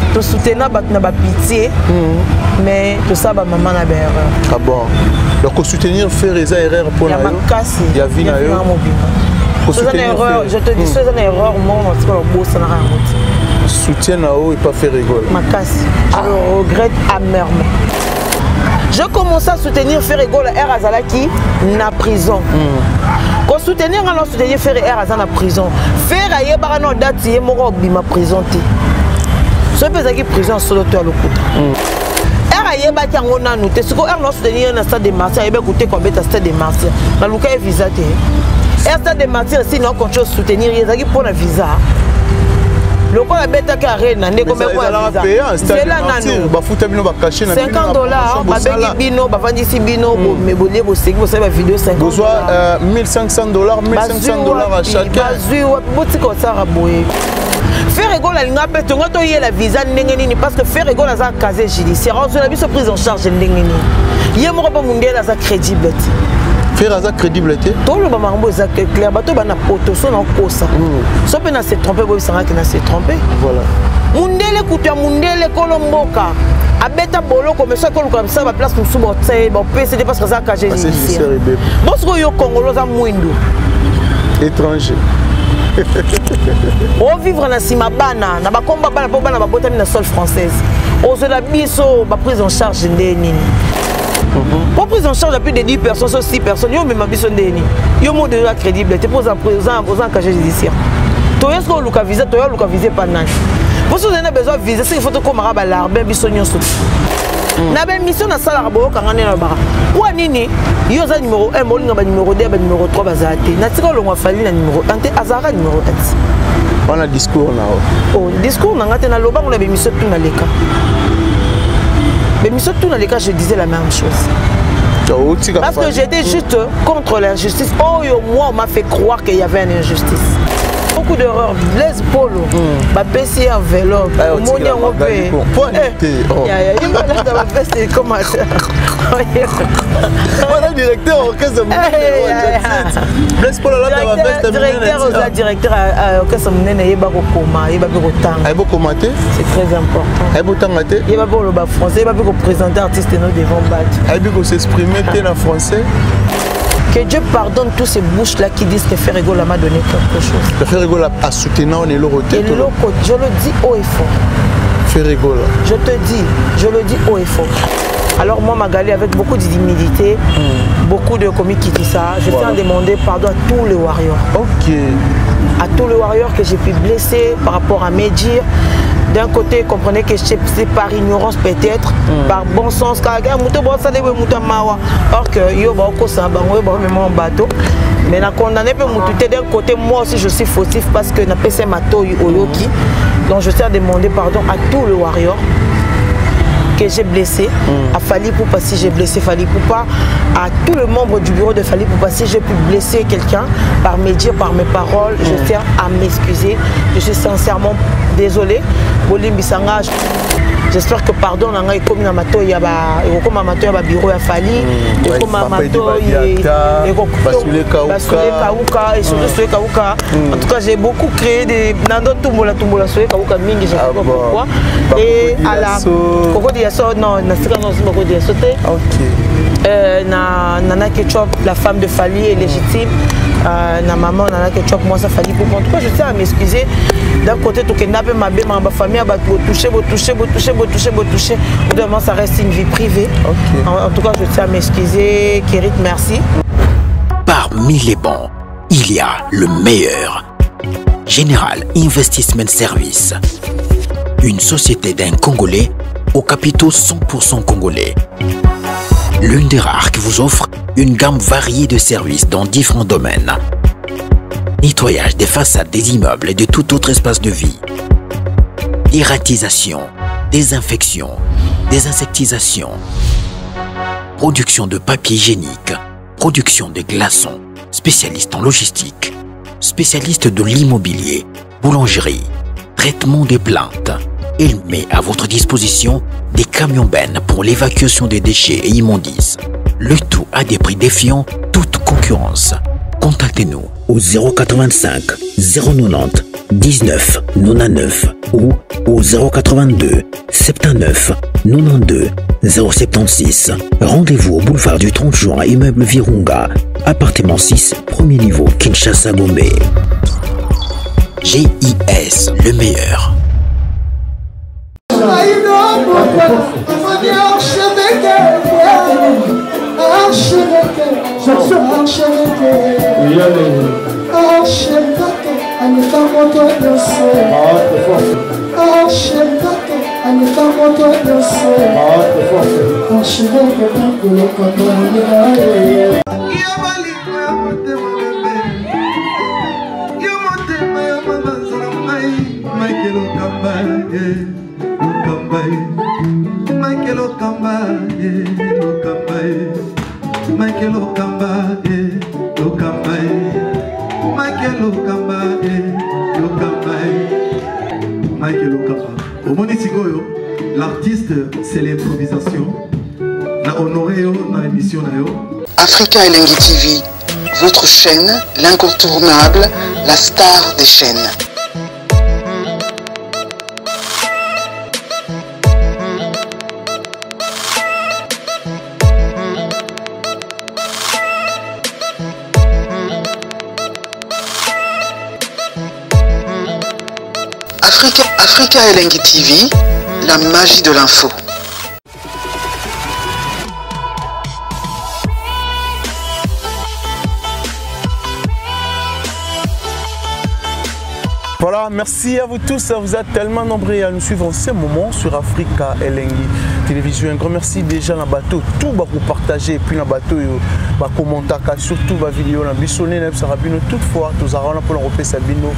to soutenir na ba pitié mais tout ça ba maman na erreur. Ah bon. Donc soutenir faire des erreurs pour la il y a vie na yo. C'est une erreur, je te dis c'est une erreur moi on se bosse na rien. Soutien na haut et pas faire rigoler. Ma casse. Je le regrette amèrement. Je commence à soutenir Ferrego la R Azalaki na prison. Quand soutenir on soutenir Ferrego R Azana na prison. Faire aye bara no date ye moko bima prison ti. So pesa ki prison solo to lokuta. R aye ba tango na nous te siko R no soutenir na stade de Marseille aye ba koute ko beta stade de Marseille. Na luka e visa te. R stade de Marseille si non contrôle soutenir yezaki pour la visa. Le quoi la bête à carré n'a n'est comme quoi c'est là nano ba futa bino ba cacher na $50 ba begi bino ba vandi si bino mais bolé bo segui bo sa vidéo $50 $1500 à chacun bazu wa boti ko ça raboye faire rigole la linga pe tonga to yé la visa ndenge nini parce que faire rigole za casier judiciaire on a biso prise en charge ndenge nini yé moko ba mundial za crédible faire ça crédibilité tout le mambo est clair bato bana poto so na kosa so pe na se tromper bo sanga ki na se tromper voilà mundele kutua mundele kolomboka abeta bolo comme ça comme ça ba place musu bo tse bo pc parce que ça ka j'ai ici bon ce que yo congolo za mwindu étranger on vivre na sima bana na ba komba bana po bana ba botami na sol française on la biso ba prise en charge ndeni pour prise en charge à plus de 10 personnes, sur 6 personnes, yo même ambition d'eni. Yo mo déjà crédible, tu poses en casier judiciaire. Toi est-ce que luka visa, toi luka visé pas nan. Pour si vous avez besoin de visa, c'est il faut que comme araba l'arbe bisonyo sou. Na ben mission na sala rabo kangane na bara. Wa nini? Yo za numéro 1, molinga ba numéro 2, ba numéro 3 bazate. Na tika lo fali na numéro 1 te azara numéro 1. On a discours na. Oh, discours na ngate na loba on a mission tout na leka. Mais surtout dans les cas, je disais la même chose. Parce que j'étais juste contre l'injustice. Oh, moi, on m'a fait croire qu'il y avait une injustice. Beaucoup d'erreurs. Blaise Polo, ma PC en vélo, mon nom on paye. Voilà directeur orchestre. Blaise Polo là dans la veste. Directeur orchestre mnene yeba ko koma, yeba ko tanga. Ayebo commenter. C'est très important. Ayebo tanga te. Yeba ko le français, yeba ko présenter artiste no devant battre. Ayebo ko s'exprimer en français. Que Dieu pardonne tous ces bouches-là qui disent que Ferrego m'a donné quelque chose. Ferrego a soutenu on est le roté. Je le dis haut et fort. Ferrego je te dis, je le dis haut et fort. Alors moi, Magali, avec beaucoup d'humilité, beaucoup de comiques qui disent ça, je tiens à demander pardon à tous les warriors. Ok. À tous les warriors que j'ai pu blesser par rapport à mes dires. D'un côté, comprenez que c'est par ignorance peut-être, par bon sens, or que yo même bateau. Mais na condamné d'un côté, moi aussi je suis fautif parce que na PC mato oyoki. Donc je tiens à demander pardon à tous les warriors que j'ai blessé, à Fali Poupa si j'ai blessé Fali Poupa, à tous les membres du bureau de Fali Poupa si j'ai pu blesser quelqu'un par mes dires, par mes paroles, je tiens à m'excuser. Je suis sincèrement désolé. J'espère que pardon n'a eu comme amato y a comme amato y a bureau à Fali, comme amato et et surtout Kauka. En tout cas j'ai beaucoup créé des nando tumbola sur Kauka mingi, je sais pas pourquoi. Et à la Coco Diasso non na sika non c'est Coco Diasso te. OK. Nana Ketchup, la femme de Fali est légitime. Na maman Nana Ketchup moi ça Fali pour en tout cas je tiens à m'excuser. D'un côté tout que n'a pas ma famille va toucher. Évidemment, ça reste une vie privée. Okay. En tout cas, je tiens à m'excuser. Kérit, merci. Parmi les bons, il y a le meilleur. Général Investment Service. Une société d'un Congolais aux capitaux 100% congolais. L'une des rares qui vous offre une gamme variée de services dans différents domaines. Nettoyage des façades des immeubles et de tout autre espace de vie. Irratisation, désinfection, désinsectisation. Production de papier hygiénique, production de glaçons. Spécialiste en logistique, spécialiste de l'immobilier, boulangerie, traitement des plaintes. Il met à votre disposition des camions-bennes pour l'évacuation des déchets et immondices. Le tout à des prix défiant toute concurrence. Contactez-nous au 085 090 19 99 ou au 082 79 92 076. Rendez-vous au boulevard du 30 juin, immeuble Virunga, appartement 6, premier niveau, Kinshasa, Gombe. GIS, le meilleur. L'artiste, c'est l'improvisation. Na honoré dans l'émission. Africa Elengi TV, votre chaîne, l'incontournable, la star des chaînes. Africa Elengi TV, la magie de l'info. Voilà, merci à vous tous, vous êtes tellement nombreux à nous suivre en ce moment sur Africa Elengi Télévision. Un grand merci déjà dans le bateau, tout va vous partager, et puis dans le bateau, va commenter, surtout la vidéo, dans le Sarabino, toutefois, tous arrêtons pour l'Europe Sabino.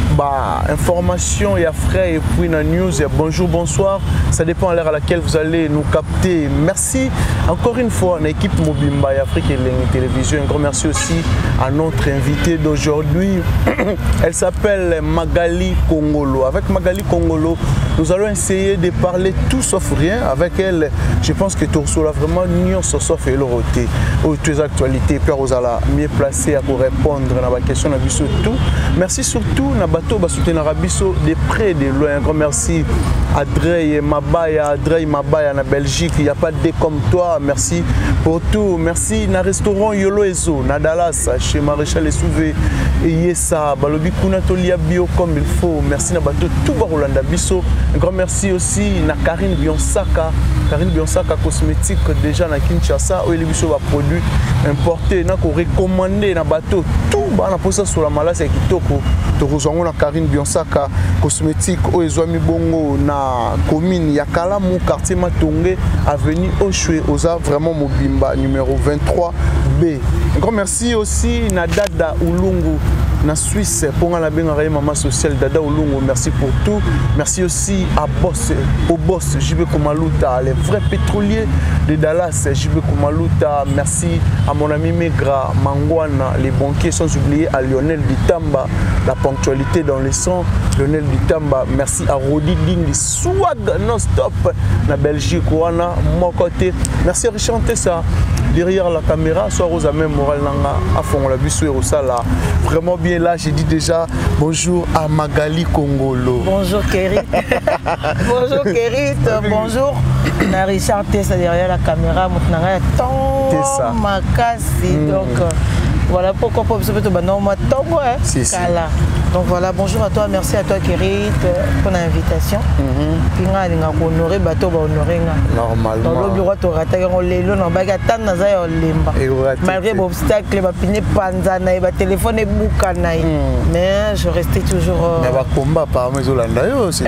Information et frais et puis la news et bonjour, bonsoir, ça dépend à l'heure à laquelle vous allez nous capter. Merci encore une fois à l'équipe Mobimba et Afrique Elengi Télévision. Un grand merci aussi à notre invitée d'aujourd'hui. Elle s'appelle Magali Kongolo. Avec Magali Kongolo, nous allons essayer de parler tout sauf rien. Avec elle, je pense que Torso l'a vraiment nion sauf et l'oroté. Toutes les actualités, Père Rosala, mieux placé à pour répondre à la question de tout. Merci surtout à bateau soutenir Rabisso de près de loin. Un grand merci à Drey Mabaya, en Belgique. Il n'y a pas de comme toi. Merci pour tout. Merci na restaurant Yolo Ezo, na Dallas, chez Maréchal et Souvé et Yessa, Balobi Kunatolia Bio comme il faut. Merci na bateau tout Barolanda Bisso. Un grand merci aussi na Karine Bionsaka. Karine Bionsaka cosmétique déjà na Kinshasa où il y a produit importé na ko recommandé na bateau tout ba na posa sur la malasse et kitoko. Torozango na Karine Bionsaka cosmétique au Ezwami Bongo na commune Yakalamu quartier Matongé avenue Oshwe Oza vraiment Mobimba numéro 23B. Un grand merci aussi na Dada Ulungu na Suisse pour la bengaye maman sociale Dada Ulungu, merci pour tout. Merci aussi à au boss JB Komaluta, les vrais pétroliers de Dallas, JB Komaluta. Merci à mon ami Megra Mangwana, les banquiers, sans oublier à Lionel Ditamba, la ponctualité dans les sons. Lionel Ditamba, merci à Rodi Ding, swag non-stop, la Belgique, Wana, mon côté. Merci à Richard Tessa, derrière la caméra, soit Rosa même Moral Nanga, à fond la bus et Rosala. Vraiment bien là, j'ai dit déjà bonjour à Magali Kongolo. Bonjour Kérit. Bonjour Kérit, bonjour. Na Richard Tessa derrière la caméra, Moutnanga, tant Makasi, donc. Voilà pourquoi pas vous êtes maintenant donc voilà, bonjour à toi, merci à toi Kérit pour l'invitation. Normalement. Dans le bureau, tu malgré l'obstacle, téléphone mais je restais toujours. Combat par mes Hollandais.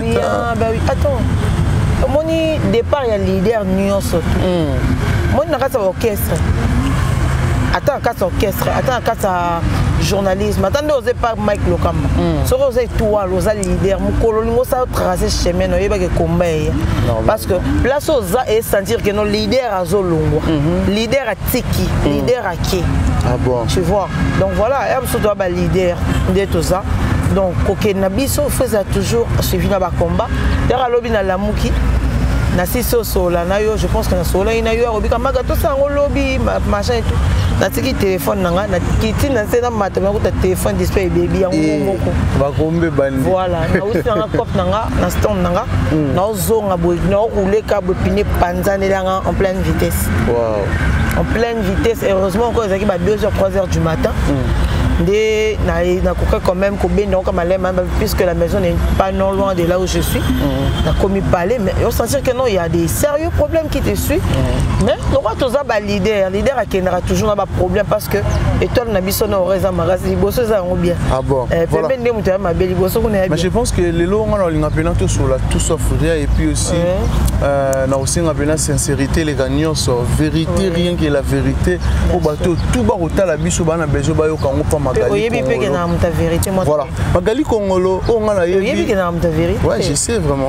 Attends, mon départ, il y a leader nuance. Moi, je suis orchestre. Attends, un orchestre, attends, un journalisme, attendez, vous n'avez pas Mike Lokamba. Si vous avez toi, vous avez leader, vous avez tracé chemin, vous avez combat. Parce que place aux et sentir que nos leaders à Zolongo, leader à Tiki, leader à qui. Ah bon. Tu vois. Donc voilà, il y a un leader de tout ça. Donc, Kokenabiso faisait toujours suivi dans le combat. D'ailleurs, à l'objet de la Mouki. nasi sola na yo je pense que na sola ina yo obika magato sango lobby machin et tout na tiki téléphone nanga na kiti na sena matema ko ta téléphone display baby yango moko ba kombe bandi voilà na usi nanga cop nanga na stand nanga na ozonga boy na rouler ka bopine panzane langa en pleine vitesse. Wow. En pleine vitesse, heureusement encore ils arrivent à 2h 3h du matin. Quand même puisque la maison n'est pas non loin de là où je suis. On a commis parler, mais on sentir que non, il y a des sérieux problèmes qui te suivent. Mais le roi tous a leader a toujours un problème parce que étoile n'a pas aurait bien. Ah bon. Voilà. Mais je pense que les lots on a tout sur la tout sauf rien et puis aussi on a aussi une sincérité les gagnants sur vérité rien que la vérité pour bateau tout bas au tal la biso bana bezo ba yo kango pa Magali Kongolo. Voilà. Magali Kongolo, on a vérité. Ouais, je sais vraiment.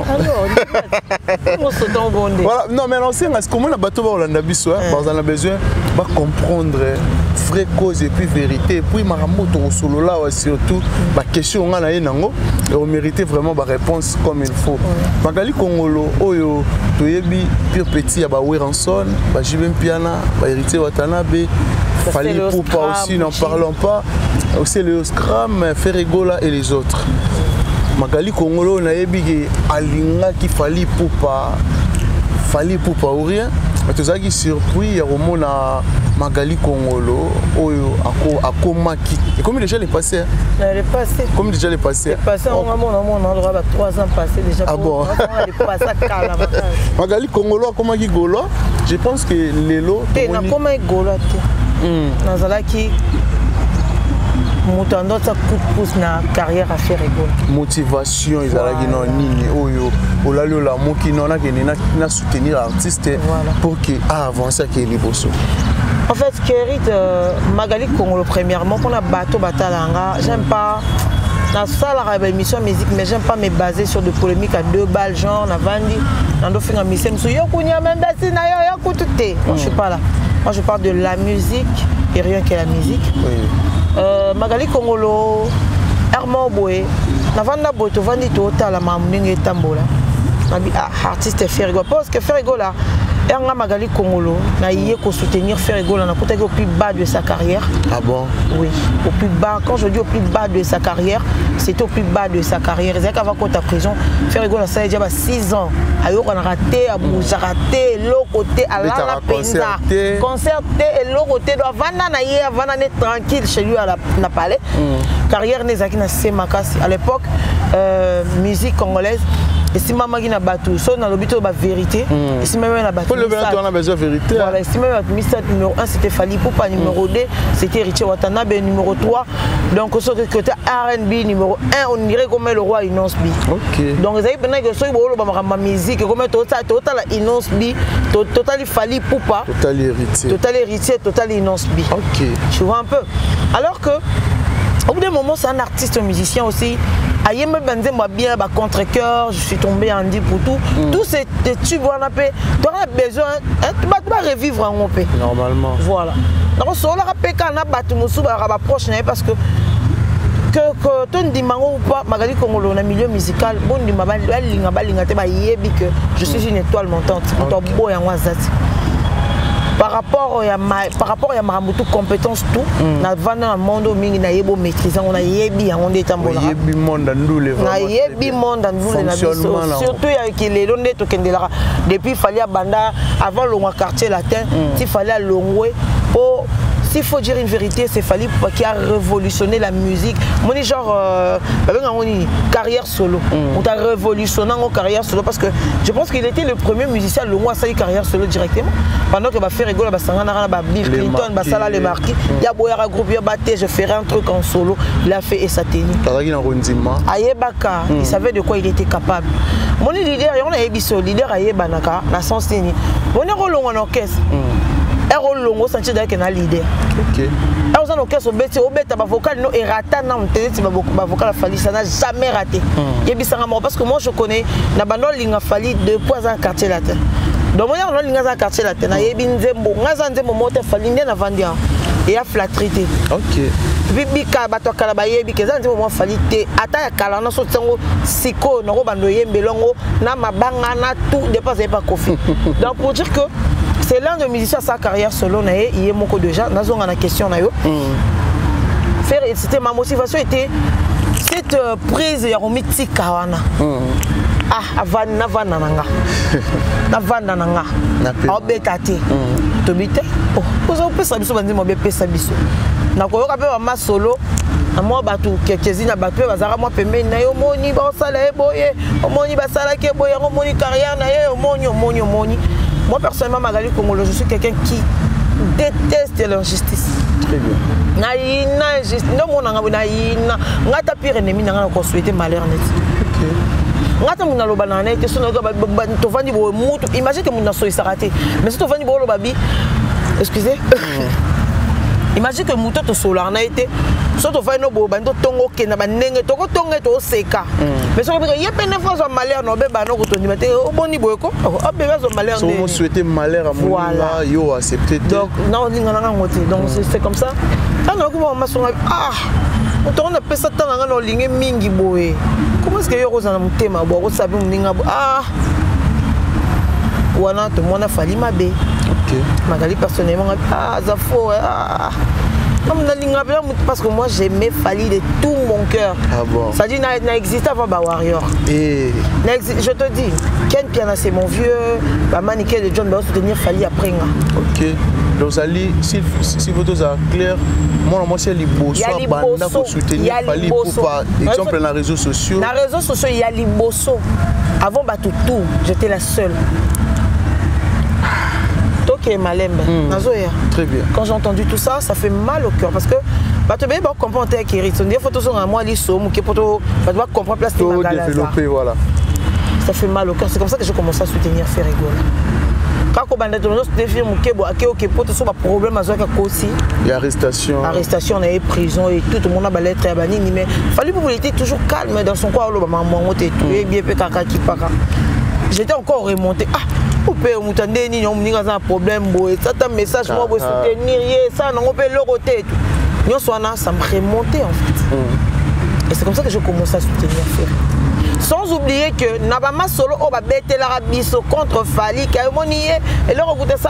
Voilà. Non, mais on sait comment la bateau va au Landabiso, on a besoin de comprendre vraie cause et puis vérité. Et puis Maramoto au solo là surtout la question on a nango et on méritait vraiment la réponse comme il faut. Magali Kongolo, oyo toyebi pire petit ya ba Weranson, ba Jibem Piana, ba héritier Watanabe. Fali Poupa aussi, n'en parlons pas. Aussi le Scram, Ferregola et les autres. Magali Kongolo, on a dit Alinga qui Fali Poupa ou rien. Mais tout ça qui surpris, il y a au monde Magali Kongolo, à Komaki. Et comme déjà les passé. Elle est passée. Comme déjà les passé. Passé, on a 3 ans passés déjà. Ah bon. Magali Kongolo, Komaki Golo. Je pense que les lots. Comment Golo? Nazalaki mutando sa coup de pouce na carrière à faire rigolo. Motivation ezalaki na nini oyo olalo la moki nona ke na soutenir l'artiste pour que avancer ke liboso. En fait Kerit Magali Kongolo premièrement qu'on a bateau batalanga, j'aime pas na salle à émission musique mais j'aime pas me baser sur des polémiques à 2 balles genre na vandi na do finga mission yo kunya même basi na yo kutute. Moi je suis pas là. Moi je parle de la musique et rien que la musique. Oui. Magali Kongolo, Herman Boé, Navanda Boto, Vandi Tota, la Mamning et Tambola. Artiste Ferrigo. Parce que Ferrigo là, Erna Magali Kongolo, n'a eu qu'à soutenir Ferrigo, on a côté au plus bas de sa carrière. Ah bon? Oui, au plus bas. Quand je dis au plus bas de sa carrière, c'est au plus bas de sa carrière. C'est qu'avant qu'on t'a prison, Ferrigo ça a déjà 6 ans. Ayo on a raté, à Bouja raté, l'autre côté, à la Penza, concerté et l'autre côté doit vendre naïe, avant d'aller tranquille chez lui à la palais. Carrière Nezaki na Semakasi à l'époque, musique congolaise. Et si maman qui n'a pas tout, ça on a l'habitude de la vérité. Et si même on a battu. Pour le on a besoin de vérité. Voilà, si même numéro 1 c'était Fali Poupa, numéro 2 c'était Richie Watanabe, numéro 3. Donc sur le côté R&B numéro 1 on dirait comme le roi Inons B. OK. Donc vous avez pendant que soit bolo ba musique comme total Inons B, total Fali Poupa. Total héritier. Total héritier, total Inons B. OK. Tu vois un peu. Alors que au bout d'un moment c'est un artiste musicien aussi. Aïe me benze moi bien ba contre-cœur, je suis tombé en dit pour tout. Tous ces tubes on a pas tu as besoin tu vas revivre en paix. Normalement. Voilà. Donc sur la peka na batu musu ba proche parce que ton dimango ou pas Magali Kongolo na milieu musical bon di mabali linga te ba yebi que je suis une étoile montante. To boy en wazati. Par rapport à Maramutu compétence tout na vana mondo mingi na yebo maîtrise on a yebi on est tambola yebi monde ndule na yebi monde ndule na biso surtout ya kilelo ndeto kendela depuis fallait banda avant le quartier latin il fallait longwe pour s'il faut dire une vérité, c'est Fali Poupa qui a révolutionné la musique. Moi, genre, carrière solo. On a révolutionné en carrière solo parce que je pense qu'il était le premier musicien le mois à carrière solo directement. Pendant que faire rigolo, Bill Clinton, Basala les marquis, il y a Boyara groupe, il y a Baté, je ferai un truc en solo. Il a fait et ça tenait. Ayebaka, il savait de quoi il était capable. Mon leader, on a ébisso, leader Ayebanaka, la sens tenue. On est relong en orchestre. Un longo senti d'ailleurs qu'un leader. OK. Alors on orchestre au bête ba vocal no errata na mtete ba vocal Fali ça n'a jamais raté. Yebisanga parce que moi je connais na bando linga Fali deux points en quartier latin. Donc moi on linga en quartier latin na yebi nzembo ngaza nzembo mote Fali ndé na vandia. et à flattrité. OK. Bibika bato kala bayebi keza nti mo falite ata ya kala na so tsango siko na ko bando yembelongo na mabanga na tout dépasse pas kofi. Donc pour dire que c'est l'un de musiciens sa carrière solo na yé moko déjà nazonga na question na yo. Faire c'était ma motivation était cette prise ya mythique kawana. Ah avana nanga. Na vanda nanga. Obekate. Tobite. Oh, ozo pesa biso bandi mo be pesa biso. Na koyoka pe ba solo. Na mo batu quelques-uns batu bazara mo pembeni na yo moni ba sala eboye. Omoni ba sala ke boye omoni carrière na ye omoni. Moi personnellement Magali Congolo, je suis quelqu'un qui déteste l'injustice. Très bien. Na injustice. Non mon anga na ina. Ngata pire ennemi na ko souhaiter malheur net. OK. Ngata muna loba na net so na to vandi bo mutu. Imagine que muna so isarate. Mais si to vandi bo loba bi excusez. Imagine que mutu to solar na été. So to vandi no bo bando tongo ke na banenge to ko tonga to seka. Mais so que yé pene fois so malheur no be ba no ko to ni mate o boni boyko. O be so malheur. So mo souhaiter malheur à mon yo accepter. Donc non linga na ngote. Donc c'est comme ça. Ah non ko ma so ah. On a pesa tanga no linge mingi boye. Comment est-ce que yo kozana mutema bo ko sabi muninga ah. Wana to mona fali mabe. OK. Magali personnellement ah ça faut ah. Parce que moi j'aimais Fally de tout mon cœur. Ah bon? Ça dit n'a existé avant bah Warrior. Et je te dis, Ken Piana c'est mon vieux, bah Maniké de John va soutenir Fally après. OK. Donc Ali, si votre est clair, moi c'est les bosso banda pour soutenir Fally pour par exemple dans les réseaux sociaux. Dans les réseaux sociaux il y a les bosso. Avant bah tout, j'étais la seule. Très bien. Quand j'ai entendu tout ça, ça fait mal au cœur parce que tu vas comprendre qu'il y a des photos sur moi, les sommes, qui pour comprendre place développer, voilà. Ça fait mal au cœur. C'est comme ça que j'ai commencé à soutenir Ferrigo. Quand on a des problèmes il y a arrestation. Arrestation, on a eu prison et tout le monde a balayé très banni. Mais il fallait pour était toujours calme dans son coin. J'étais encore remonté. Ah, on peut un problème, ça un message, moi, vous soutenir, ça, on peut le côté. Ça me remontait en fait. Et c'est comme ça que je commence à soutenir Ferry. Sans oublier que Nabama Solo, on va bêter l'Arabie contre Fally, et là, on va ça,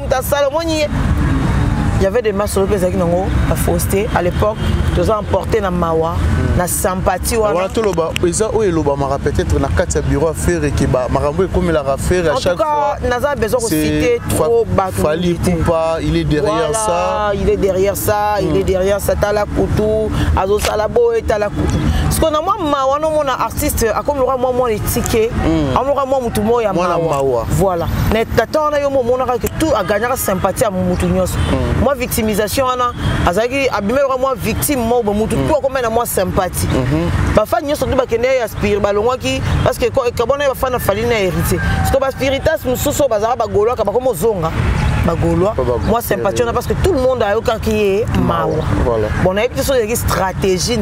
il y avait des masses à Fausté à l'époque, nous avons emporté dans Mawa, dans sympathie. Voilà, tout le bas, peut-être dans 4 bureaux à faire et qui comme la raffaire à chaque fois. En tout cas, nous besoin de citer trop Fally Poupa, il est derrière ça. Il est derrière ça, il est derrière ça, Tala Koutou, Azo Salabo et Tala Koutou. Parce qu'on a moi, on a artiste, comme le roi, moi, les tickets, on aura moi, Moutou, ya Mawa. Voilà. Mais t'attends, on a que tout à gagner la sympathie à Moutounyos. Moi, victimisation, Azaki, abîmer moi, victime, moi, Moutou, tout comme moi, sympathie. Parfois, nous sommes tous les aspirés, parce que quand on a fait Fally hérité. Parce que spiritas, nous sommes bazar, bagolo, comme zonga. Bagolois. Moi, sympathie, parce que tout le monde a eu qui est Mawa. Bon, on a eu des stratégies,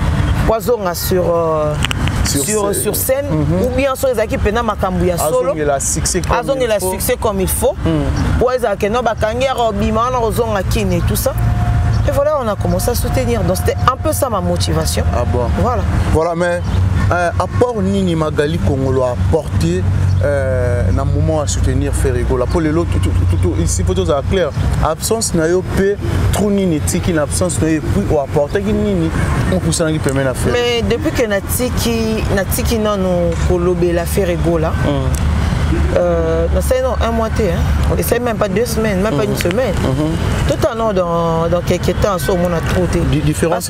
sur scène ou bien sur les équipes pendant Makambouya solo il a succès comme il faut ou les équipes non bakangera bimana rozonga kin et tout ça et voilà on a commencé à soutenir donc c'était un peu ça ma motivation. Ah bon voilà mais à part Nini Magali Congolo a apporté un moment à soutenir Ferrigo la pour les autres tout ici faut tout clair absence na yo pe trop Nini tiki une absence na yo puis apporter Nini on pousse qui permet à faire mais depuis que natiki non kolobé la Ferrigo là c'est non un mois et c'est même pas 2 semaines même pas une semaine tout en dans quelques temps on a trop différence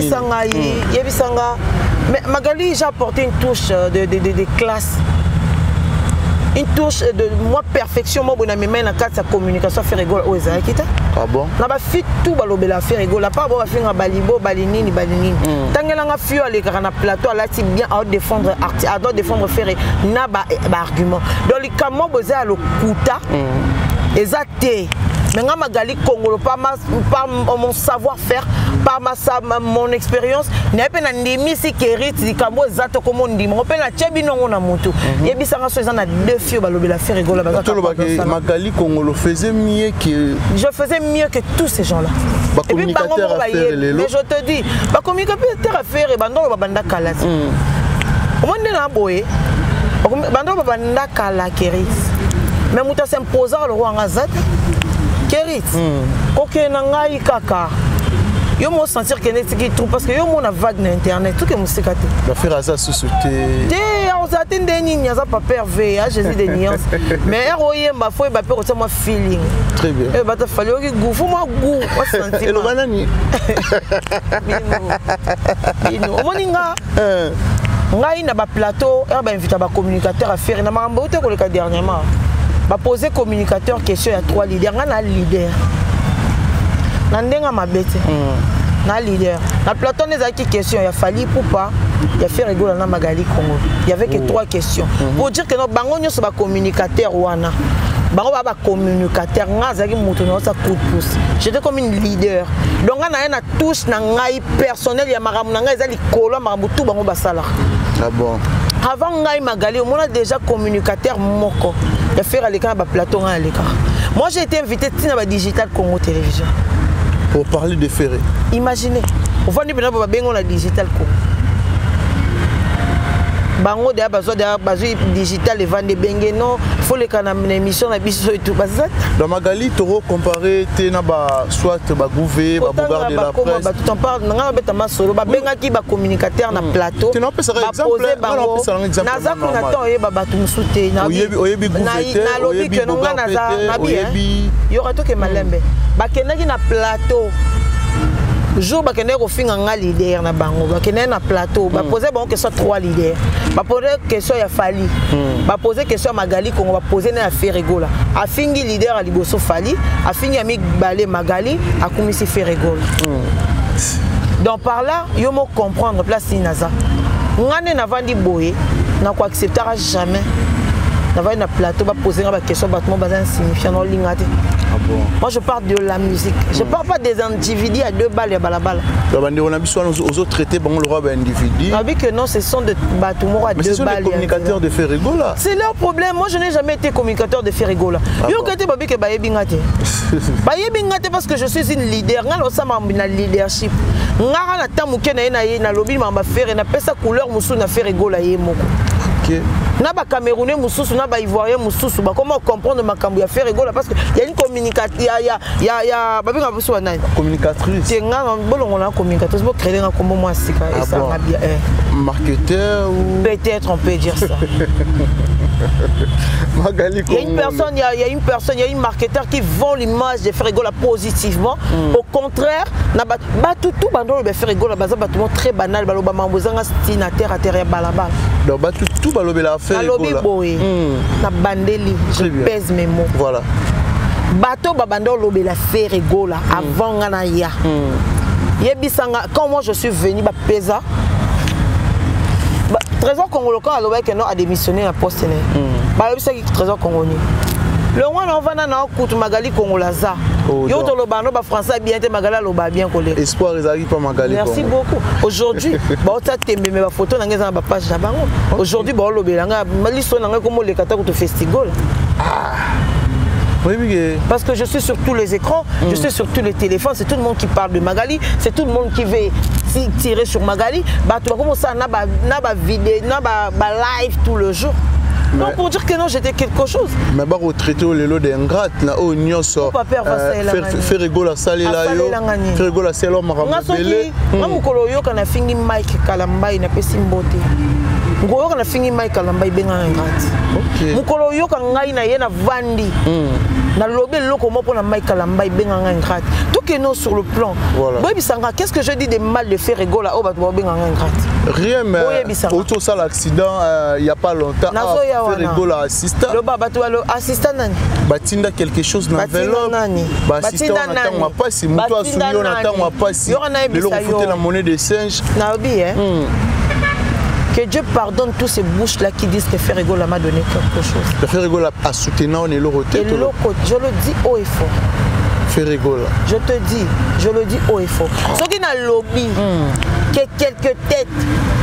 mais Magali j'ai apporté une touche de classe. Une touche de moi perfection moi bonne même dans cadre sa communication faire rigolo aux Ezakita. Ah bon? Na ba fit tout balobé la faire rigolo pas bon faire balibo balinini tangela nga fio aller na plateau là ti bien à défendre à défendre faire na ba argument donc les comment bozer à lokuta exacté mais nga Magali Congolo pas mon savoir-faire par mon expérience n'a pas ndimi si kérit di kambo zato comme on dit mon pe na tchebi non na moto yebisa nga so na 2 filles balobi la faire rigolo Magali Congolo faisait mieux que je faisais mieux que tous ces gens là communicateur à faire les mais je te dis, communicateur à faire et bandolo babanda kalas. Au moins de naboé, bandolo babanda kalakeris. Mais muta s'imposa le roi ngazat. Keris. Koke nangai kaka. Yo mo sentir que n'est trop parce que yo mo na vague na internet tout que musika te. Va faire à ça société. Té on s'attend des niñas ça pas pervé, Jésus des nuances. Mais royer ma foi ba peur moi feeling. Très bien. Eh ba ta fallu que goût, faut moi goût, moi sentir. Et le banani. Bino, moninga. Ngai na ba plateau, ba invité ba communicateur à faire na mambo te ko le cas dernièrement. Ba poser communicateur question ya 3 leaders, ngana leader. Nandenga mabete. Na leader. Na plateau les acquis questions, il a fallu pour pas, il a fait rigoler na Magali Congo. Il y avait que 3 questions. Pour dire que nos bango nyos ba communicateur wana. Bango ba communicateur ngazaki mutu na sa coup de pouce. J'étais comme une leader. Donc na na touche na ngai personnel ya maramu na ngai ezali kolo maramu tout bango basala. Ah bon. Avant ngai Magali, on a déjà communicateur moko. Il a fait aller quand ba plateau à l'écart. Moi j'ai été invité à la Digital Congo Télévision. Pour parler de Ferré. Imaginez, on va dire que nous la Digital Congo. Bango de besoin de digital et vendre bengue non, faut les canaux émission la biso et tout bazat. Dans Magali toro comparé tena ba soit ba gouver ba bougar de la presse. Ba tout en parle nga beta masolo ba benga ki ba communicateur na plateau. Tu n'as pas ça exemple. Non pas ça exemple. Na za kuna to yeba ba tumsute na. Oyebi gouveté, oyebi oyebi. Yo rato ke malembe. Ba kenaki na plateau. Jour ba kende ko finga nga leader na bango ba kende na plateau ba poser bon que soit 3 leaders ba poser question ya Fali ba poser question Magali Congo ba poser na Ferregola a fingi leader a liboso Fali a fingi ami balé Magali a komisi Ferregola donc par là yo mo comprendre place inaza ngane na vandi boye na ko acceptera jamais na va na plateau ba poser na question battement bazan signifiant no lingate. Ah bon. Moi je parle de la musique. Je parle pas des individus à 2 balles et balabala. On a besoin aux autres traités bon le roi individu. On a vu que non, ce sont de Batumoro à 2 balles. Mais ce sont des communicateurs de Ferregola. C'est leur problème. Moi je n'ai jamais été communicateur de Ferregola. Yo kete babi ke baye bingate. Baye bingate parce que je suis une leader. Nga lo sama na leadership. Nga na tamuke na ye na lobby mamba faire na pesa couleur musu na Ferregola ye moko. Na ba Camerounais mususu na ba Ivoirien mususu ba comment comprendre makambo ya faire rigola parce que il y a une communicatrice il y a babi nga busu wana communicatrice tenga bolongo na communicatrice bo créer nga kombo moi sika et ça va bien marketeur ou peut-être on peut dire ça. Magali Congo. Il y a une marketeur qui vend l'image de Ferregola positivement. Au contraire, na ba tout bandolo be Ferregola baza batumo très banal baloba mambozanga stina terre à terre balabala. Donc ba tout balobe la Ferregola. Na bandeli, je pèse mes mots. Voilà. Bato babandolo be la Ferregola avant ngana ya. Yebisanga quand moi je suis venu ba pesa Trésor Congolais quand a démissionné à poste. Trésor Congolais. Le roi on va na kutu Magali Congolaza. Yo to lobano ba français bien te Magali loba bien collé. Espoir ezali pas Magali. Merci beaucoup. Aujourd'hui, ba ta tembe me ba photo na ngeza ba page na bango. Aujourd'hui ba lobela nga maliso na nga comme le kata ko festival. Oui, parce que je suis sur tous les écrans, je suis sur tous les téléphones, c'est tout le monde qui parle de Magali, c'est tout le monde qui veut tirer sur Magali. Bah tu vas commencer à na vidéo, na live tout le jour. Non, pour dire que non, j'étais quelque chose. Mais bah retraité au lélo d'ingrate là au nyonso. Ferregola salé là yo. Ferregola c'est l'homme ramabelé. Mamu kolo yo kana fingi Mike Kalambai na pesi mbote. Ngoyo kana fingi Mike Kalambai benga ingrate. OK. Mukolo yo kana ngai na ye na vandi. Na lobé loko mo pona Mike Kalambai benga ingrate. Tout que non sur le plan. Boy bisanga, qu'est-ce que je dis de mal de Ferregola au bato benga ingrate? Rien mais autour ça l'accident il y a pas longtemps. Ferregola assistant. Le baba tu le assistant nani? Batinda quelque chose na enveloppe. Assistant na tanga pasi muto asuli na tanga pasi. Le logo fouter la monnaie de singe. Na obi hein. Que Dieu pardonne tous ces bouches là qui disent que Ferregola m'a donné quelque chose. Ferregola a soutenu on est le roté. Je le dis haut et fort. Ferregola. Je te dis, je le dis haut et fort. Ce qui n'a lobby, que quelques têtes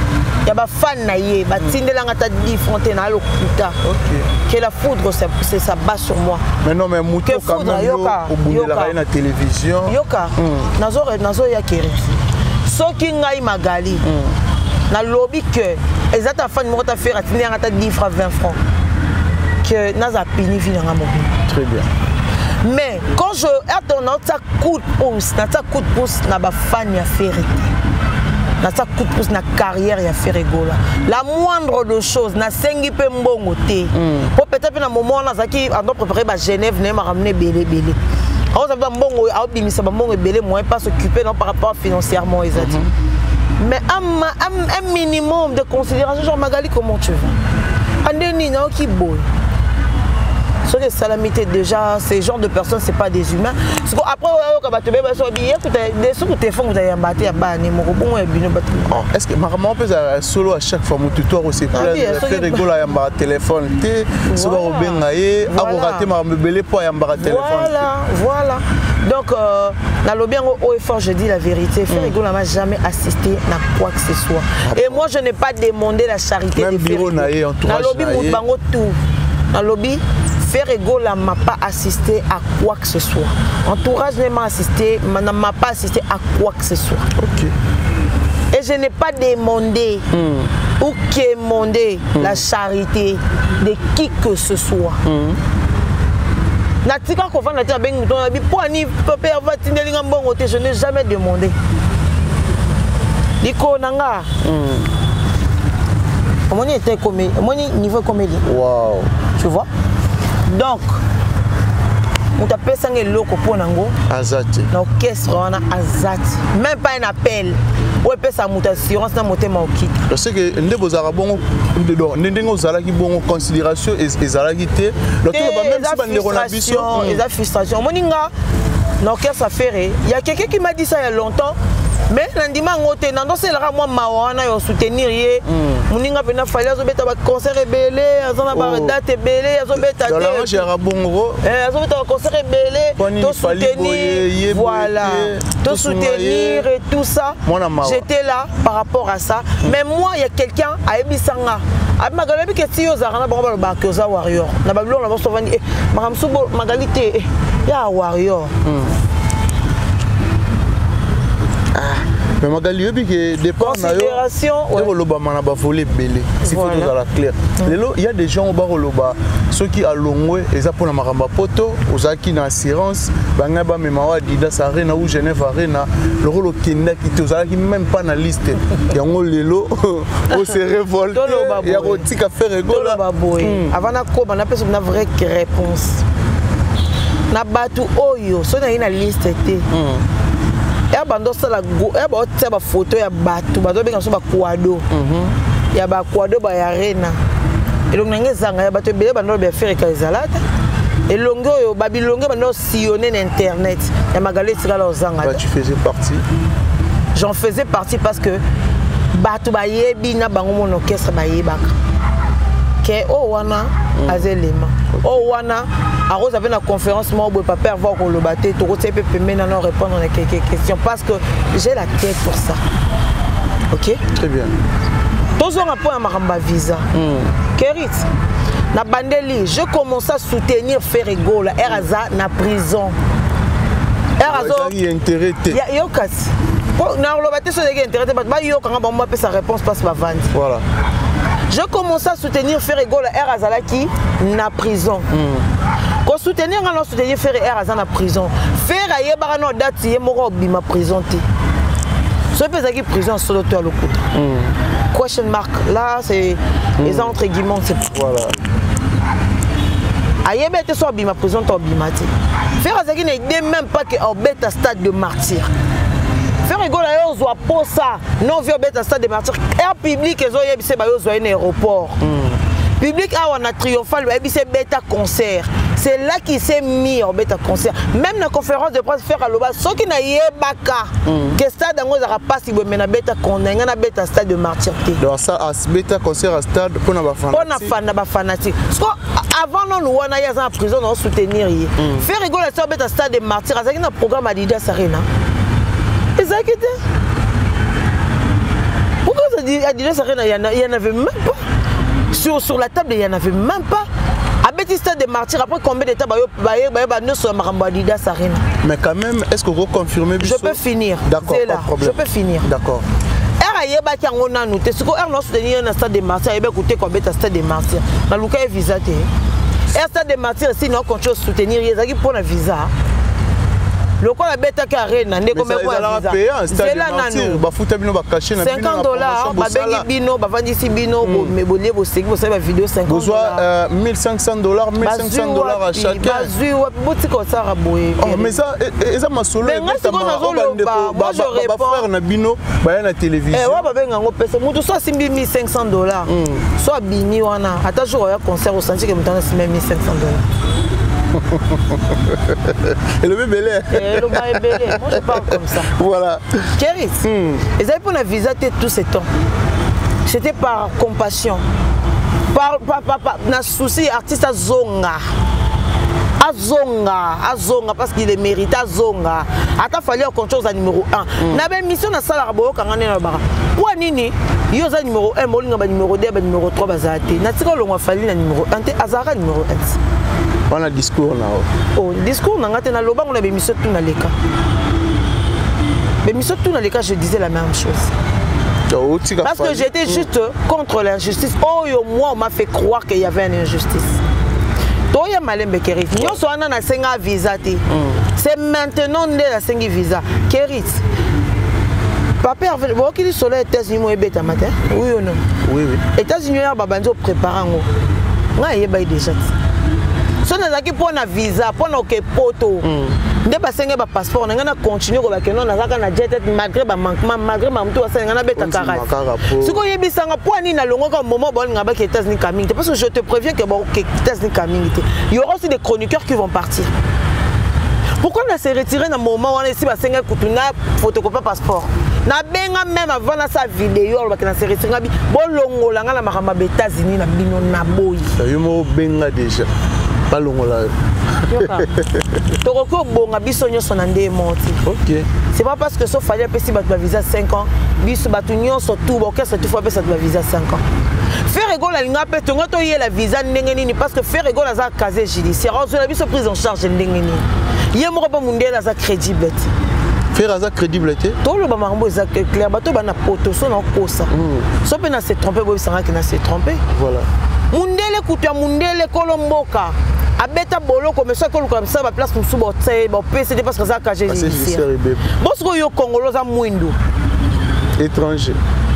Il y a des fans naïe, batindela ngata différente na lokuta. Que la foudre c'est ça bat sur moi. Mais non mais muto quand même au bout de la télévision. Yoka. Nazo ya kere. Soki ngai magali. Na lobby que exactement fan mo ta faire atiner ngata 10 francs 20 francs. Que naza pini vina ngamo. Très bien. Mais quand je attends notre coup de pouce na ba fan ya faire. Na sa coup de pouce na carrière ya faire rigola. La moindre de choses na sengi pe mbongo te. Pour peut-être na moment na zaki on doit préparer ba Genève ne m'a ramené belé. On ça va mbongo a obimisa mbongo belé moi pas s'occuper non par rapport financièrement ezati. Mais un minimum de considération genre Magali comment tu vas. Andeni na ki boy. Sur les salamités déjà, ces genres de personnes, c'est pas des humains. Après, est-ce que maman peut solo à chaque fois mon tuteur aussi faire rigolo à un téléphone voilà. Donc dans le bien haut et fort je dis la vérité, faire rigolo m'a jamais assisté à quoi que ce soit. Et moi je n'ai pas demandé la charité de bureau dans le lobby Ferregola m'a pas assisté à quoi que ce soit. Entourage ne m'a assisté, n'a pas assisté à quoi que ce soit. Et je n'ai pas demandé ou demandé la charité de qui que ce soit. Je n'ai jamais demandé. Diko nanga. Mon était comédie, mon niveau comédie. Wow. Tu vois? Donc, on t'appelle ça un loco pour nango. Azati. L'orchestre on a Azati. Même pas un appel. Ou peut sa mutation, c'est un moté maokit. Je sais que ndé bozara bon ndé ngozala ki bon considération et zalagité. L'autre même si ban relation, les frustrations. Moninga l'orchestre affaire, il y a quelqu'un qui m'a dit ça il y a longtemps. Mais l'andima ngote nando c'est là moi mawana yo soutenir ye muninga pena fallait azobeta ba concert belé azona ba date belé azobeta dans la gère bongo azobeta concert belé to soutenir voilà to soutenir et tout ça j'étais là par rapport à ça mais moi il y a quelqu'un à ebisanga a magalobi que si yo zarana ba ba que za warrior na babylon na boso vani makamsu magalité ya warrior. Mais Magali, il y a des gens au ceux qui ont longué, ils ont maramba poto, aux acquis dans l'assurance, Bangaba Memawa, Didas Arena ou Genève Arena, le rôle qui n'est même pas dans la liste. Il y a un lelo, on se révolte, il y a un petit café rigolo. Avant on a une vraie réponse. Na batu oyo, so na une liste. Ya bando sala go ya ba otsa ba photo ya batu bazo benga so ba kwado ya ba kwado ba ya arena elongo ngezanga ya bato bele bando ba faire ka ezalata elongo yo babilongo bando sillonner l'internet ya Magali tika la ozanga. Tu faisais partie. J'en faisais partie parce que batu ba yebi na bango mon orchestre ba yebaka ke o wana azelema o wana Arose avait une conférence, moi, je ne peux pas voir le bateau, je ne peux pas répondre à quelques questions parce que j'ai la tête pour ça. Ok? Très bien. Tous on a point à Maramba Visa. Kérit, na Bandeli, je commence à soutenir Ferregola, Eraza na prison. Eraza qui est intéressé. Yokas. Na le bateau c'est intéressé, mais yo quand on m'a sa réponse passe ma vente. Voilà. Je commence à soutenir Ferregola, Eraza qui na prison. Quand soutenir on soutenir faire Eraza na prison. Faire ayeba no date ye moko bima présenté. Ce pesa qui prison solo toi le coup. Question mark là c'est les entre guillemets c'est voilà. Ayeba te so bima présenté bimati. Faire Eraza qui n'est même pas que au bêta stade de martyr. Faire rigoler yo zo pour ça. Non vieux bêta stade de martyr. Air public ezo yebise ba yo zo un aéroport. Public a on a triomphal yebise bêta concert. C'est là qu'il s'est mis en bêta concert. Même la conférence de presse faire à l'oba, ceux qui n'a yebaka, que stade d'ango zara pas si vous menez bêta concert, n'a bêta stade de martyr. Donc ça à bêta concert à stade pour na ba fanatique. Pour na ba fanatique. Avant non nous on a en prison on soutenir y. Faire rigoler sur bêta stade de martyr, ça qui na programme Adidas Arena. Et ça qui était. Pourquoi ça Adidas Arena, il n'y en avait même pas. Sur la table, il n'y en avait même pas. À Stade des Martyrs, après combien d'étapes sur Adidas Arena? Mais quand même, est-ce que vous confirmez? Je peux finir. D'accord, pas de problème. Je peux finir. D'accord. On a noté, ce qu'on a soutenir un stade des Martyrs, il y a écouté combien de stade des Martyrs. Dans le cas, il y a visa. Un stade des Martyrs, si nous continuons à soutenir, il y a pour un visa. Le quoi la bête à Arena, n'est comme un visa. C'est là, non. $50, bino, bavandisi bino, mais vous savez, vidéo $50. Vous avez $1500, $1500 à chacun. Oh, mais ça, ça m'a solo. Mais moi, je réponds. Na bino, ba na télévision. Eh, wa ba benga ngo pesa. Mutu soit simbi $1500. Soit bini wana. Ata jour ya concert au senti que mutana simbi $1500. Et le bébé là. Le bébé. Moi je parle comme ça. Voilà. Kéris. Ils avaient pour la visa tout ce temps. C'était par compassion. Par na souci artiste à zonga. Azonga parce qu'il est mérité Azonga. Ata fallu qu'on chose à numéro 1. Na ben mission na sala rabo kangane na bara. Kwa nini yo za numéro 1 molinga ba numéro 2 ba numéro 3 bazate. Na tika longa fallu na numéro 1 te azara numéro 1. On a discours na. Oh, discours na ngate na lobango na be mission tout na leka. Be mission tout na leka je disais la même chose. Parce que j'étais juste contre l'injustice. Oh yo moi on m'a fait croire qu'il y avait une injustice. Toya malembe Kerit. Nyo so ana na senga visa te. C'est maintenant nde la sengi visa. Kerit. Papa avait bon qui sur les États-Unis mo ebeta matin. Oui ou non? Oui oui. États-Unis ya babanzo préparer ngo. Nga yeba déjà. So na zaki pour na visa, pour na ke poto. Nde ba senga ba passeport nga na continuer ko ba ke non na zaka na jet malgré ba manquement malgré ma mtu asa nga na beta kara. Siko yebisa nga pour ni na longo comme moment bon nga ba ke États-Unis coming parce que je te préviens que bon que États-Unis coming. Il y aura aussi des chroniqueurs qui vont partir. Pourquoi on s'est retiré dans le moment où on est ici, parce que kutuna photocopie passeport. Na benga même avant sa vidéo, on va s'est retiré. Bon longo la ngala makamba États-Unis na bino na boy. Yo mo benga déjà. Pas longo la. Toroko bonga biso nyoso na ndé moti. OK. C'est pas parce que ça fallait passer ba visa 5 ans, biso ba nyoso tout ba qu'est-ce que tu faut passer ba visa 5 ans. Faire égol la linga pe tonga to yé la visa ndenge nini parce que faire égol za casier judiciaire, on la biso prise en charge ndenge nini. Yé mo ba mundela za crédible. Faire za crédibilité. Tout le ba marbo za clair bato ba na poto so na kosa. So pe na se tromper bo sanga ki na se tromper. Voilà. Mundele kutu mundele kolomboka. Abeta bolo comme ça comme ça ba place musubo tse ba PC parce que za casier judiciaire. Bon ce que yo congolo za mwindo. Étranger.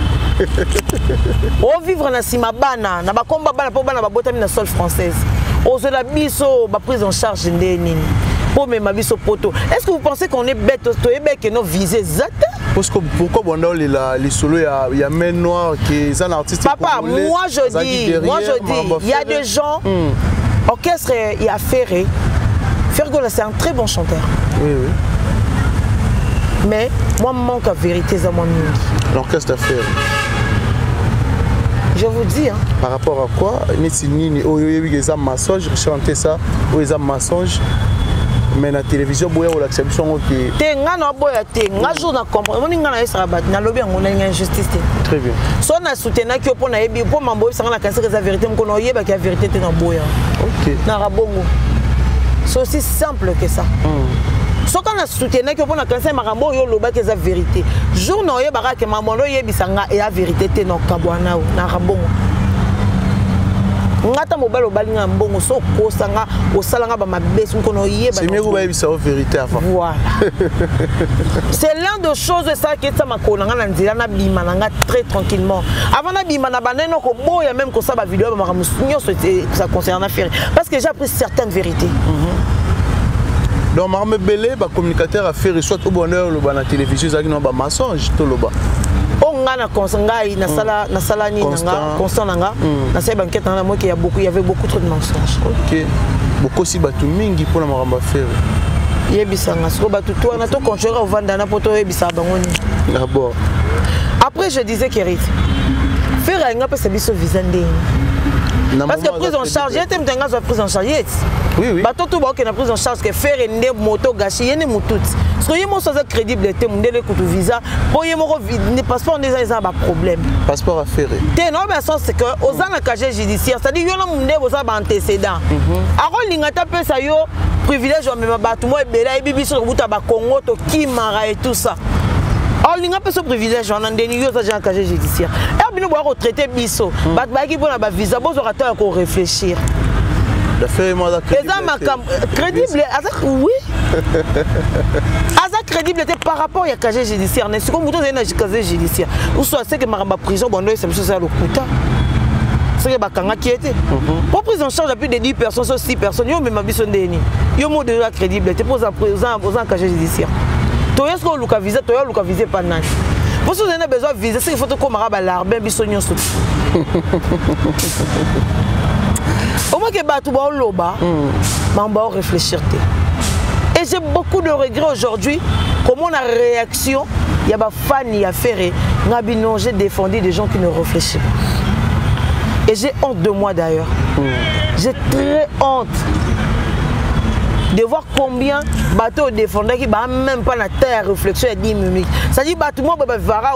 On vivre na sima bana na ba komba bana po bana ba botami na sol française. Ozola biso ba prise en charge ndeni. Pour même biso poto. Est-ce que vous pensez qu'on est bête que nos visées zata? Parce que pourquoi bon les solos il y a main noire qui est un artiste. Papa, moi je dis, il y a des gens orchestre il y a Ferré. Fergola c'est un très bon chanteur. Oui oui. Mais moi manque la vérité à moi. L'orchestre a fait. Je vous dis hein. Par rapport à quoi? Ni ils ont mensonge, chanter ça, ou ils ont mensonge. Mais la télévision boya ou l'acception OK. Te ngana boya te ngajo na comprendre. Moni ngana esa bat na lobi ngona injustice. Très bien. So na soutenir ki po na yebi po mambo sanga na kanisa la vérité mkono yeba ki la vérité te na boya. OK. Na rabongo. C'est aussi simple que ça. So quand na soutenir ki po na kanisa makambo yo loba ki la vérité. Jour na yeba ka ke mamondo yebi sanga et la vérité te na kabwana na rabongo. Ngata mobalo balinga mbongo so kosanga osalanga ba mabesi mkono yeba. C'est mieux que ça vérité avant. Voilà. C'est l'un des choses ça qui est ma kolanga na nzela na bima nga très tranquillement. Avant na bima na baneno ko boya même ko ça ba vidéo ba makamusunyo ça concerne affaire parce que j'ai appris certaines vérités. Donc Marme Belé ba communicateur a fait soit au bonheur le na télévision ça qui non ba mensonge to loba. On a consangai na sala ni nanga constant nanga na seba enquête na moi qu'il y avait beaucoup trop de mensonges. OK. Beaucoup si batu mingi pour la maramba faire. Yebisanga so batu to na to conjura vanda na poto yebisa bangoni. D'abord. Après je disais Kerit. Faire un peu c'est biso visa ndeni. Parce que prise en charge, il y a des gens qui prise en charge. Oui, oui. Bateau tout qui a prise en charge, que faire une moto gâchée, il y a des motos. Soyez mon sans crédible, il y a des visa. Pour y avoir des passeports, il y a des problèmes. Passeport à faire. Non, mais ça c'est que aux ans de casier judiciaire, c'est-à-dire qu'il y a des antécédents. Alors, il y a des privilèges, même bateau, moi, et bibi sur le bout de Congo, Kimara et tout ça. Alors, il y a ce privilège, on a des casier judiciaire. Et puis, nous avons retraité Bisso. Qui pour la visa, vous aurez réfléchir. Crédible, oui. Crédible par rapport à casier judiciaire. C'est comme vous avez un casier judiciaire. Ou soit c'est que ma prison, c'est le coup. C'est que qui était. Pour prise en charge, plus de 10 personnes, sur 6 personnes, il y a même un déni. Il y a un mot de la crédibilité pour un casier judiciaire. Tu as ce que visa, tu as le visa pas nain. Pour ce que vous avez besoin de visa, c'est qu'il faut que tu aies l'arbre, bisogno sous. Au moins que tu vas loba, on va réfléchir. Et j'ai beaucoup de regrets aujourd'hui. Comment la réaction, il y a des fans, il y a ferré. J'ai défendu des gens qui ne réfléchissent pas. Et j'ai honte de moi d'ailleurs. J'ai très honte de voir combien de bateaux défendent qui ne même pas la terre réflexion et 10 minutes. Ça dit que tout le monde va voir.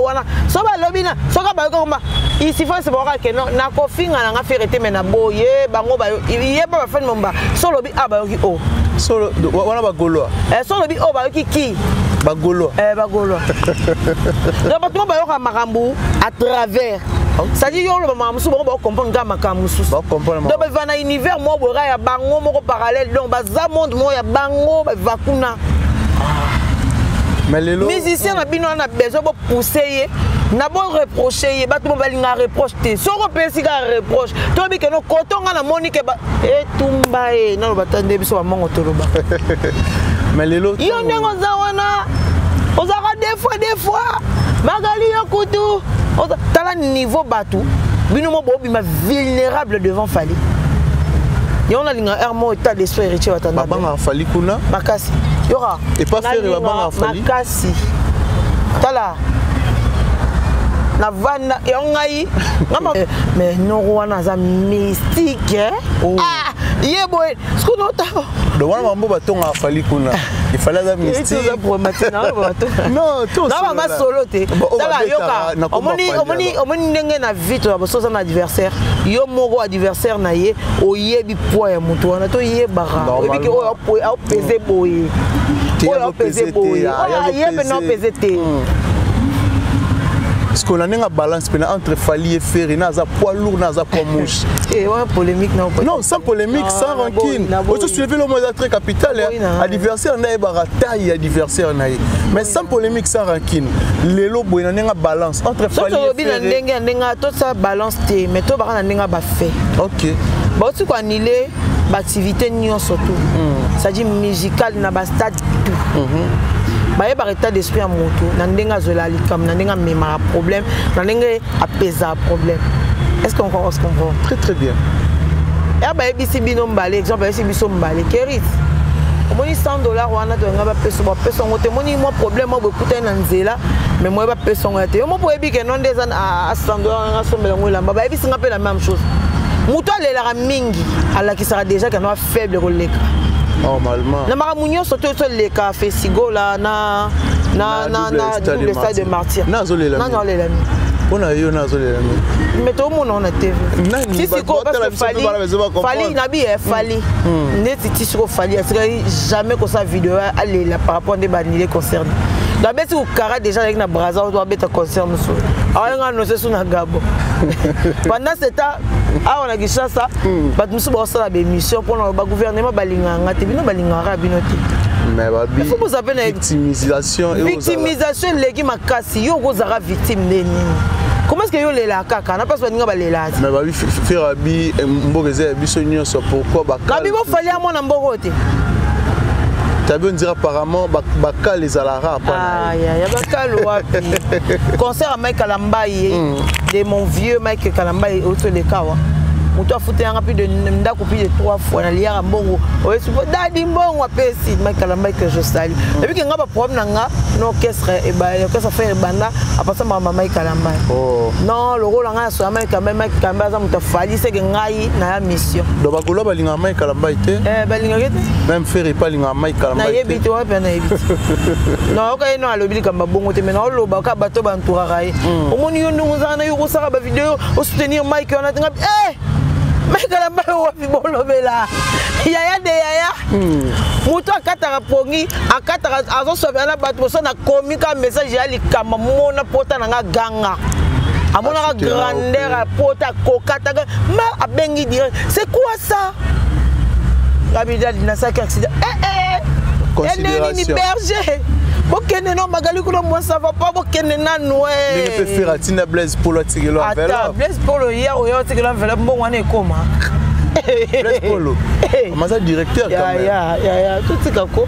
Il s'y fait que non, na kofi nga nga ferete mena boye bango ba yé ba fa nomba solo bi aba yoki o solo wana ba golo solo bi o ba yoki ki ba golo ba golo donc ba to ba yoka makambu à travers ça dit yo le mamusu ba comprendre ga makamusu ba comprendre donc ba va na univers mo bo ya bango moko parallèle donc ba za monde mo ya bango ba va kuna mais les musiciens na bino na besoin de pousser na bon reprocher ba tout balinga reproche te so ko pesi ga reproche to bi ke no kotonga na monique ba e tumba e na ba tande biso ba mongo toloba mais les autres yo ndengo za wana ozaka des fois magali yo kutu tala niveau batu bino mo bo bima vulnérable devant Fali yo na linga hermo état d'esprit héritier watanda banga Fali kuna makasi yora et pas faire banga Fali makasi tala na vana et on aïe mais non wana za mystique ah yebo ce qu'on entend de wana mambo batonga Fali kuna il fallait la mystique non tout ça non ma solo te tala yoka omoni ndenge na vite ba sosa na adversaire yo moko adversaire na ye oyebi poids ya mutu wana to yebara oyebi ke o peser boye o peser boye yebe no peser te. Parce qu'on a une balance entre Fali et Ferry, n'a pas poids lourd, n'a pas poids mouche. Et ouais, polémique, non. Non, sans polémique, sans rancune. Vous suivez le mot très capital. Adversaire n'a pas taille, adversaire n'a pas. Mais sans polémique, sans rancune. Les lobos, il y a une balance entre Fali et Ferry. Il y a une balance, mais tout le monde a fait. Ok. Bon, tu connais l'activité, l'activité surtout. C'est-à-dire musicale, n'a pas stade tout. Bah, il y a un état d'esprit à moto, nandenga zolali comme nandenga mema problème, nandenga apesa problème. Est-ce qu'on comprend? Très très bien. Et bah ici bino mbale, exemple ici biso mbale kerit. Au moins $100 wana to ngaba peso ba peso ngote moni mo problème mo bekuta na nzela, mais moi ba peso ngote. Yo mo po ebi ke non des à $100 nga sombela ngula ba ebi singa pe la même chose. Muto alela mingi ala qui sera déjà qu'un faible relèque. Normalement. Na maramunyo surtout les cafés sigo là na double stade de martyr. Na zolela. Na zolela. On a eu na zolela. Mais tout le monde on a TV. Si c'est quoi parce que Fali nabi Fali. Net ti sur Fali, jamais que sa vidéo aller là par rapport des banilés concernés. La bête au cara déjà avec na braza on doit bête concerne so. Ah on a annoncé sur na gabo. Pendant ce temps on a gisa ça ba musu ba ça la émission pour le gouvernement balinga ngati bino balinga rabino ti. Mais babi. Il faut vous appeler victimisation et victimisation legi makasi yo kozara victime neni. Comment est-ce que yo lela kaka na pas balinga balela. Mais babi faire abi mbogeze biso nyonso pourquoi ba. Kabi bo fali à mon mbogo te. Tu as bien dire apparemment Baka les alara. Ah, il y a Baka le concert à Mike Kalambaye de mon vieux Mike Kalambaye autour de Kawa. moto afutanga plus de ndako plus de 3 fois na liara mbongo oye supo dadi mbongo apesi Mike Kalamba que je salue et puis que nga ba problème nanga no orchestre et ba orchestre faire banda apasa mama Mike Kalamba non le rôle nga so Mike Kalamba za moto fali c'est que ngai na mission do ba golo ba linga Mike Kalamba ite balinga gete même faire pas linga Mike Kalamba na yebi to pe na yebi non okay no alobi kamba bongo te mais no loba ka bato bantourara au moni yo ndungu za na yo ko saka ba vidéo au soutenir Mike on a tinga Mike Kalamba wa fi bolobela yaya de yaya muto akataka pongi akataka azo sobe na bato so na komika message ya likama mona pota na ganga amona ka grandeur pota kokata ma abengi dire c'est quoi ça Rabida dina sa accident considération berger bokene no magali ko mo ça va pas bokene na noé ni peut faire atina Blaise Polo tigelo enveloppe Blaise Polo hier o yo tigelo enveloppe bon wana ekoma Blaise Polo amaza directeur quand même ya tout kako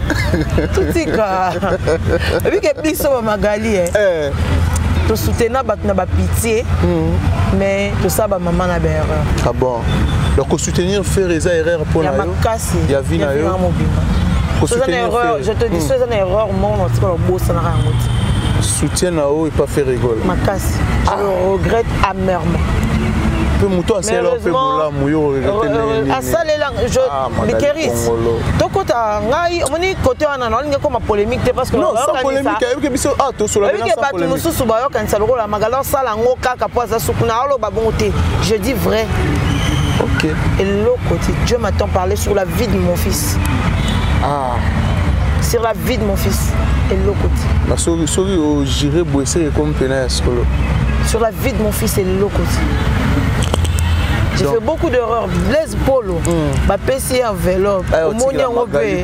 et puis que biso ba magali to soutenir bat na ba pitié mais to ça ba maman na berre ah bon donc soutenir faire les erreurs pour la il y a vu na yo c'est une erreur, je te dis, c'est une erreur, mon soutien à haut et pas faire rigoler. Ma casse, je le regrette amèrement. Peu mouton, c'est là, peu moula, mouillot, à ça, je Bikeris. Donc, quand tu as un côté, on a une comme polémique, parce que non, sans polémique, il y a des ah, tout sur la polémique. Je dis vrai. Ok. Et l'autre côté, Dieu m'attend parler sur la vie de mon fils. Ah. Sur la vie de mon fils et l'autre côté. Sur la vie de mon fils et l'autre côté. J'ai fait beaucoup d'erreurs. Blaise Polo, ma PC enveloppe, au monde en obé.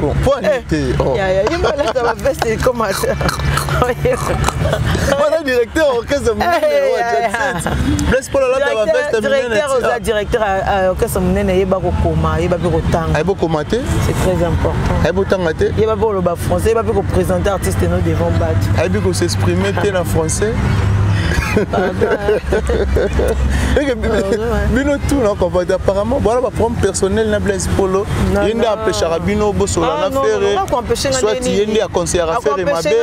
Voilà directeur orchestre Blaise Polo là tu vas faire directeur orchestre Munene yeba ko koma yeba ko tanga. Ayebo commenter, c'est très important. Ayebo tangate. Yeba ko le ba français, yeba ko présenter artiste no devant battre. Ayebo ko s'exprimer en français. Bino tout non apparemment voilà ma problème personnel na Blaise Polo yende empêcher Rabino bosola na faire soit yende a conseiller à faire mabe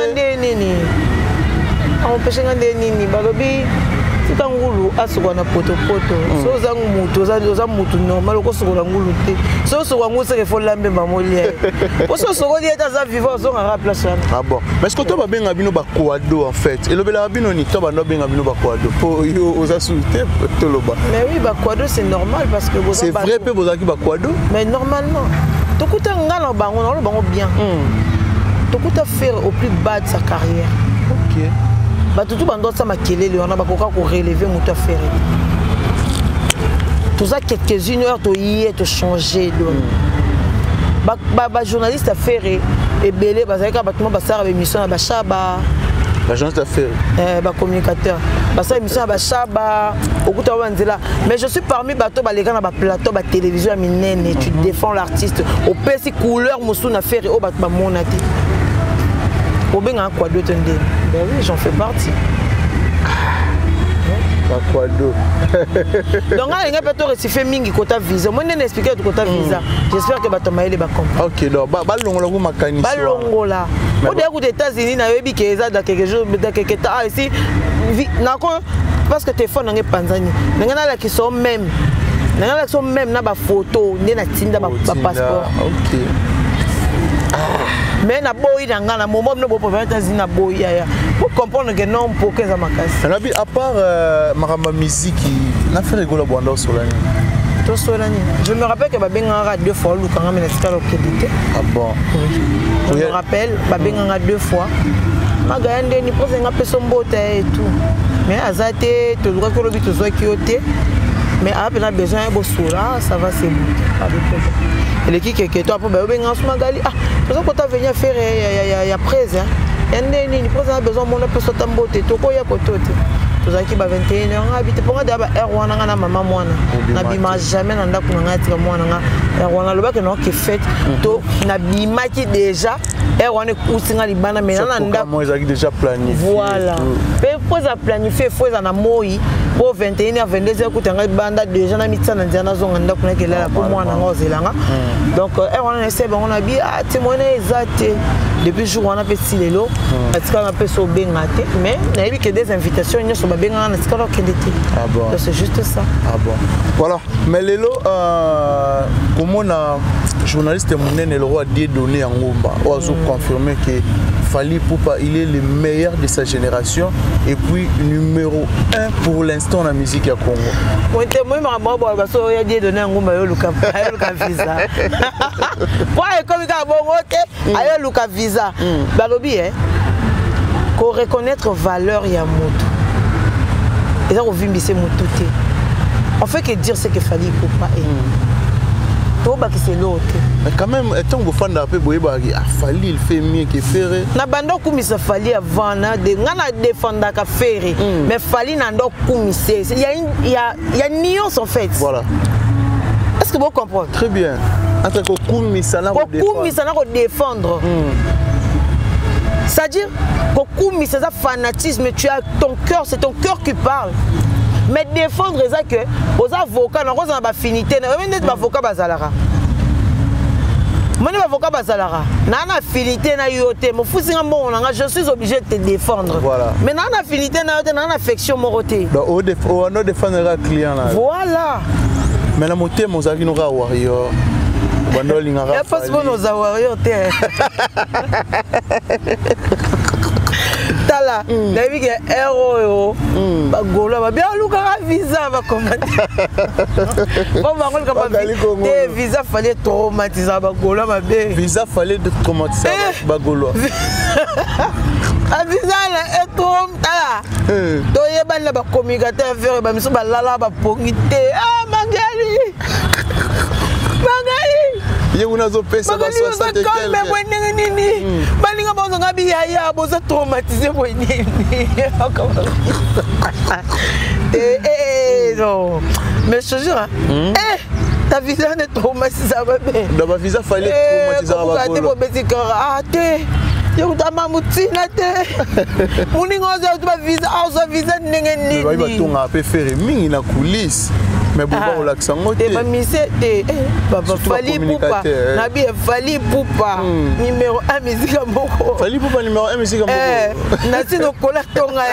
empêcher ngande nini balobi tika ngulu asukwa na poto so za mutu za mutu normal ko sukula ngulu te so sukwa ngulu se faut lambe ba molie ko so sukwa dieta za vivant zo ngara place ah bon mais est-ce que toi ba benga bino ba koado en fait et le bela bino ni toi ba no benga bino ba koado pour yo oza souté to loba mais oui ba koado c'est normal parce que c'est vrai peu bozaki ba koado mais normalement to kuta ngala bango na lo bango bien to kuta faire au plus bas de sa carrière. OK. Bah tout bando ça makelele on a ba koka ko relever moto faire tout ça quelques heures to y to changer ba journaliste à faire et belé ba ça ka ba tout ba ça émission ba chaba ba journaliste à faire ba communicateur ba ça émission ba chaba okuta wanzela mais je suis parmi bato ba les gars na ba plateau ba télévision minene tu défends l'artiste au petit couleur musu na faire o ba monate au benga quoi d'autre ndé. Ben oui, j'en fais partie. Quoi d'autre? Donc, il y a peut-être aussi fait mingi kota visa. Moi, je n'explique pas kota visa. J'espère que Batomaïle va comprendre. Ok, donc, balongo la makani. Balongo la. Au début des États-Unis, na yebi que ça dans quelque chose, dans quelque temps ici, parce que téléphone n'engage pas Tanzanie. N'engage là qui sont même, n'engage là qui sont même na ba photo, n'a tinda ba passeport. Ok. Mais na boy dans la moment no bopo États-Unis na boy ya pour comprendre que non pour que ça makasi. Nabi à part maramba musique na fait rigola bwanda solani. To solani. Je me rappelle que babenganga 2 fois lu quand même l'escale au Québec. Ah bon. Je me rappelle babenganga 2 fois. Magayande ni pose nga peso mbota et tout. Mais azate to droit ko lobi to zo kioté. Mais après on a besoin de bosola, ça va c'est bon. Pas de problème. Et qui que toi pour benga magali ah parce que tu as venu faire il y a presse hein et ni pose a besoin mon peso tambote to ko ya kotote to zaki ba 21h habite pour ngada R1 na maman mwana na bima jamais na ndako na ngati mwana nga R1 lo ba que non que fait to na bima ki déjà R1 kusinga libana mais na ndako moi zaki déjà planifié voilà mais faut ça planifier faut ça na moi pour 21h 22h kutanga banda déjà na mitsana nzana zonga ndako na kela pour moi na ngozelanga donc on a essayé on a bien témoigner exact depuis jour on a fait silelo parce qu'on a fait so bengate mais na yebi que des invitations ils sont benga na skalo kendeti. Ah bon. C'est juste ça. Ah bon. Voilà. Mais lelo comment on a journaliste Mounene le roi dit donné en Ngomba on a confirmé que Fally Ipupa il est le meilleur de sa génération et puis numéro 1 pour l'instant dans la musique à Congo. Moi moi parce que il a dit donné en Ngomba yo luka visa. Quoi comme ça bon OK ayo luka visa. Balobi ko reconnaître valeur ya moto. Et ça on vit c'est moto té. On fait que dire ce que Fally Ipupa est. C'est l'autre. Mais quand même, étant que vous faites un peu Fally, il fait mieux que Ferré. Na bando kumisa Fally avant de ngana défendre ka Ferré. Mais Fally n'a pas kumissé. Il y a une nuance en fait. Voilà. Est-ce que vous comprenez? Très bien. Entre que kumisa na défendre. C'est-à-dire que kumisa ça fanatisme, tu as ton cœur, c'est ton cœur qui parle. Mais défendre ça que aux avocats non on a affinité même des avocats bazalara moi les avocats bazalara na affinité na yoté mo fusinga bon je suis obligé de te défendre. Voilà. Mais na affinité na yoté na affection moroté donc on doit défendre le client là. Voilà. Mais la moté mo zavi no warrior bando lingara ya pas bon nos warrior té tala David héros bagolo ba bien luka visa ba commenter bon ba ngol ka ba visa fallait traumatiser bagolo ba be visa fallait de traumatiser bagolo a visa la et trop tala to yeba na ba communicateur faire ba miso ba lala ba pongité ah magali il y a une autre personne qui a 60 et quelques. Mais je te jure, ta visa n'est traumatisée. Dans ma visa, il fallait traumatiser. Ah, je vous mais bon on l'accent moté bah mise papa Fally Ipupa na bi Fally Ipupa numéro 1 musique moko Fally Ipupa numéro 1 musique moko na sino kola tonga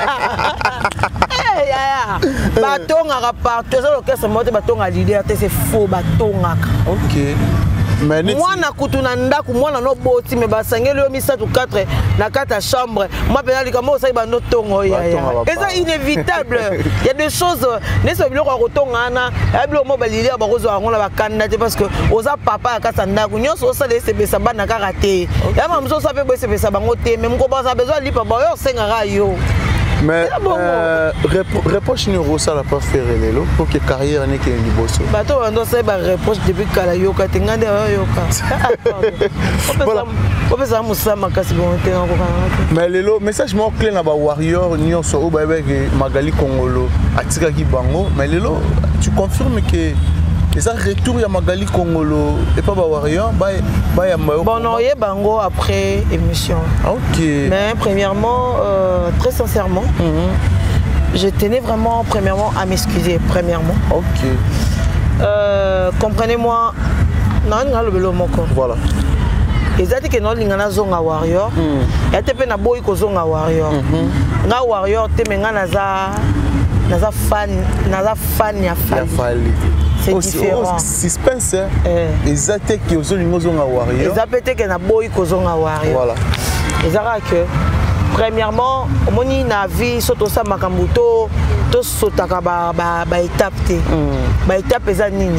ya batonga partout ça l'orchestre moté batonga leader c'est faux batonga. OK. Moi na kutuna ndaku moi na no boti me basangeli yo misatu 4 na 4 chambre moi penali comme ça ba no tongo ya et c'est inévitable. Il y a des choses n'est pas biloko kotonga na ya biloko mo balili ba kozo ngona ba candidat parce que oza papa ya kasa ndaku nyonso ça les sebesa bana karaté ya mamso ça peut sebesa bango te même ko ba ça besoin lipa ba yo sengara yo. Mais reproche numéro ça la pas faire lelo pour que carrière n'est que liboso. Bato on doit savoir reproche depuis kala yoka tengande yoka. On peut ça musama kasi bon tenga ko kana. Mais lelo message mo clé na ba warrior nyonso o ba Magali Kongolo atika ki bango mais lelo tu confirmes que les retour ya Magali Kongolo et pas ba warrior ba ya bon non y bango après émission. OK. Mais premièrement très sincèrement je tenais vraiment premièrement à m'excuser premièrement. OK. Comprenez-moi non le belo moko. Voilà. Ezati que non lingana zonga warrior. Ya tepe na boy ko zonga warrior. Nga warrior te menga naza fan ya Fally. C'est différent. Suspense. Ezati que ozolingo zonga warrior. Ezapete que na boy ko zonga warrior. Voilà. Ezara que premièrement moni na vie soto sa makambuto to sotaka ba étape te. Ba étape eza nini?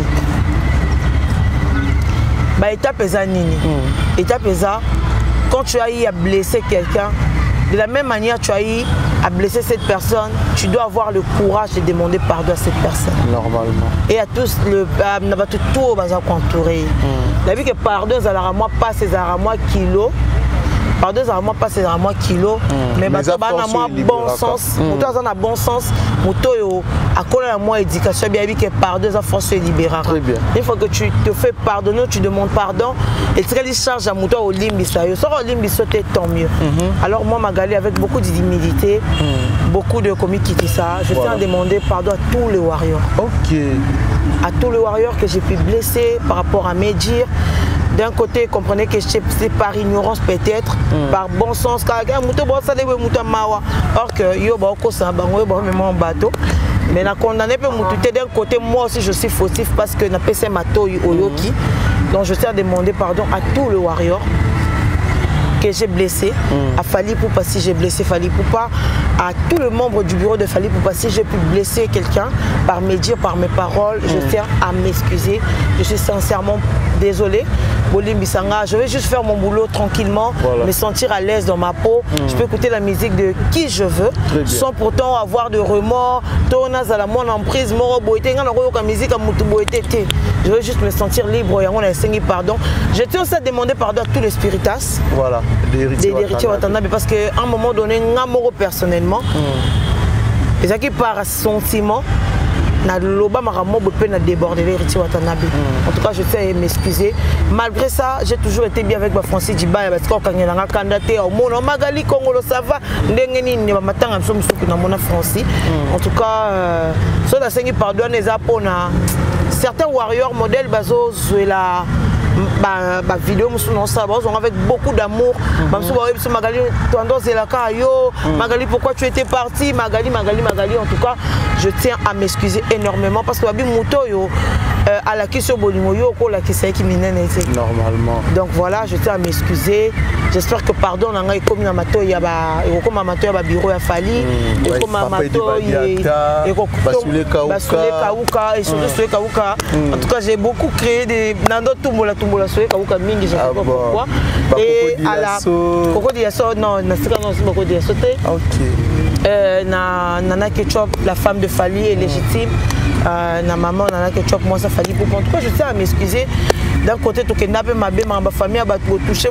Ba étape eza nini? Étape eza quand tu as eu à blesser quelqu'un, de la même manière tu as eu à blesser cette personne, tu dois avoir le courage de demander pardon à cette personne. Normalement. Et à tous le tout va contourner. La vie que pardon ça la moi pas ces à moi kilo. pardon ça moi pas c'est à moi kilo mais bato bana moi bon sens moto ça na bon sens moto yo akola na moi éducation bien que pardon ça force libérer. Une fois que tu te fais pardonner tu demandes pardon et tu les charge à moto au limbisa yo sort au limbisa tant mieux. Alors moi Magali avec beaucoup d'humilité beaucoup de comiques qui disent ça je tiens à demander pardon à tous les warriors. OK. À tous les warriors que j'ai pu blesser par rapport à mes dires. D'un côté, comprenez que c'est par ignorance peut-être, par bon sens. Or que yo en bateau. Mais la condamné peut m'outer d'un côté, moi aussi je suis fautif parce que n'a pas fait ma toy au yoki. Donc je tiens à demander pardon à tous les warriors que j'ai blessé, à Fally Poupa si j'ai blessé Fally Poupa, à tous les membres du bureau de Fally Poupa si j'ai pu blesser quelqu'un par mes dires, par mes paroles, je tiens à m'excuser. Je suis sincèrement désolé. Je vais juste faire mon boulot tranquillement, me sentir à l'aise dans ma peau. Je peux écouter la musique de qui je veux, sans pourtant avoir de remords. Je veux juste me sentir libre et on a essayé pardon. Je tiens aussi à demander pardon à tous les spiritas. Voilà, des héritiers Watanabe parce qu'à un moment donné, personnellement, et ça qui par sentiment. En tout cas, je tiens à m'excuser. Malgré ça, j'ai toujours été bien avec Francis Djiba. Parce qu'on a candidaté au monde. Magali Congolo, ça va. En tout cas, certains warriors modèles baso la vidéo avec beaucoup d'amour. Magali, pourquoi tu étais parti? Magali. En tout cas, je tiens à m'excuser énormément parce que à la question normalement. Donc voilà, je tiens à m'excuser. J'espère que pardon, on a comme amato il y a comme amato ya bureau ya Fally et comme amato et Kauka et sur Kauka. En tout cas, j'ai beaucoup créé des nando tumbola sur Kauka mingi, je sais pas pourquoi. Et à la Coco Diasso non, nasika non Coco Diasso. OK. Nana Ketchup, la femme de Fally est légitime. Na maman Nana Ketchup, moi ça Fally pour. En tout cas, je tiens à m'excuser. D'un côté, tout que ma famille a touché.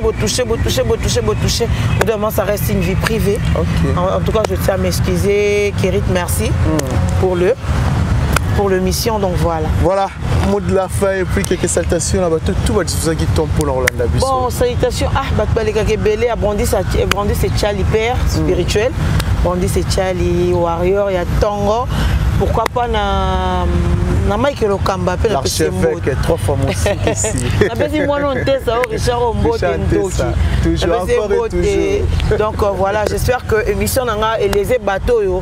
Au ça reste une vie privée. En tout cas, je tiens à m'excuser. Kérit, merci pour le mission. Donc voilà. Voilà, mot de la fin et puis quelques salutations là-bas. Tout va dire qui tombe pour l'Orlando. Bon, salutations. Brandi c'est Charlie Père, spirituel. Brandi c'est Charlie Warrior, il y a Tongo. Pourquoi pas l'archevêque est trop fameux ici. Donc voilà, j'espère que l'émission n'a et les bateaux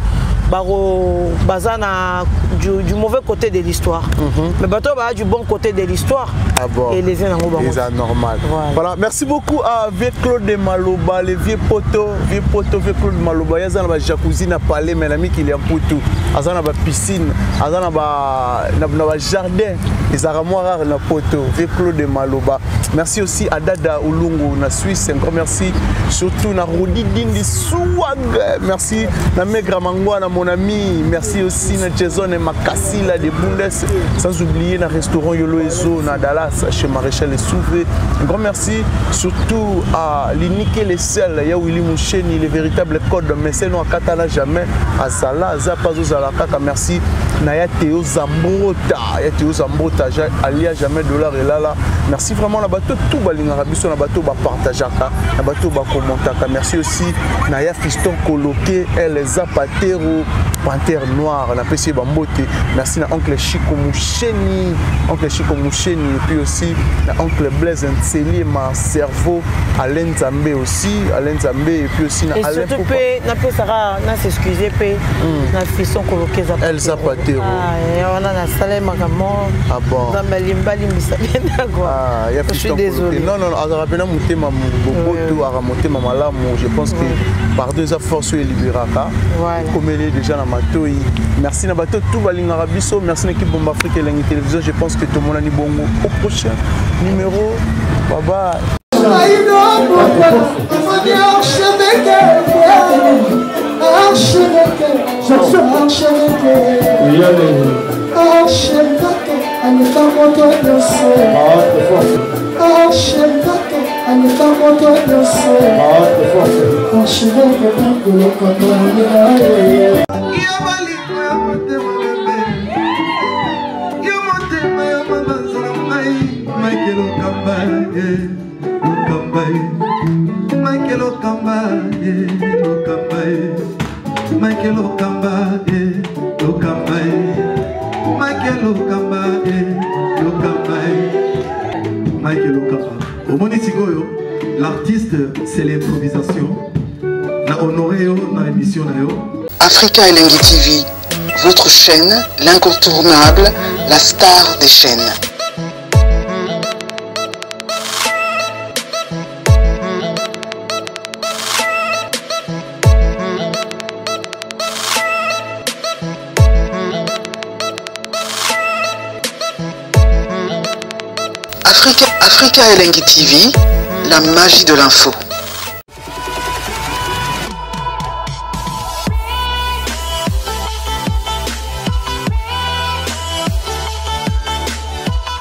du mauvais côté de l'histoire. Mais bateau du bon côté de l'histoire. Et les c'est normal. Voilà, merci beaucoup à vieux Claude de Maloba, les vieux poteaux Claude de Maloba. Il y a un jacuzzi na palais, mais l'ami qui est en Poutou. Il y a une piscine, il y a un jardin, les armoires na poteau, vieux Claude de Maloba. Merci aussi à Dada Ulungu na Suisse. Encore merci surtout na Rodi Dindi Swag. Merci na Megra Mangwa na mon ami. Merci aussi na Jason et Makassi là de Bundes. Sans oublier na restaurant Yolo Ezo na Dallas chez Maréchal et Souvé. Un grand merci surtout à l'unique et les seuls. Il y a Willy Moucheni, les véritables codes. Mais c'est non à Katana jamais. À Zala, Zapazo Zalakaka. Merci. Naya Théo Zambrota. Naya Théo Zambrota. Alia jamais dollar et là. Merci vraiment la bateau tout balingarabi sur la bateau ba partageaka, la bateau ba commentaka. Merci aussi Naya Fiston Coloqué, elle Zapatero, Panthère Noire, la PC Bambote. Merci à oncle Chico Moucheni, et puis aussi à oncle Blaise Ntseli, ma cerveau, Alain Zambé aussi, et puis aussi à Alain Poupa. Et surtout, Sarah, n'a s'excuser, na Fiston Coloqué Zapatero. Elle Zapatero. Ah, on a la salle magamon. Ah bon. Dans ma limba limbisa bien d'accord. Ah, il y a je suis désolé. Non, je pense que par deux forces il libérera. Comme elle est déjà dans ma toy. Merci na bateau tout balinga rabiso. Merci l'équipe Bomba Afrique et la télévision. Je pense que tout le monde a dit bongo. Au prochain numéro. Bye bye. L'artiste, c'est l'improvisation. Na honoré dans l'émission. Africa Elengi TV, votre chaîne, l'incontournable, la star des chaînes. Africa Elengi TV, la magie de l'info.